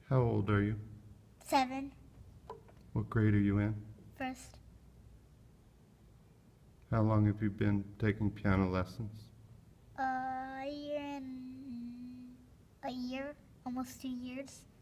How old are you? 7. What grade are you in? First. How long have you been taking piano lessons? A year, almost 2 years.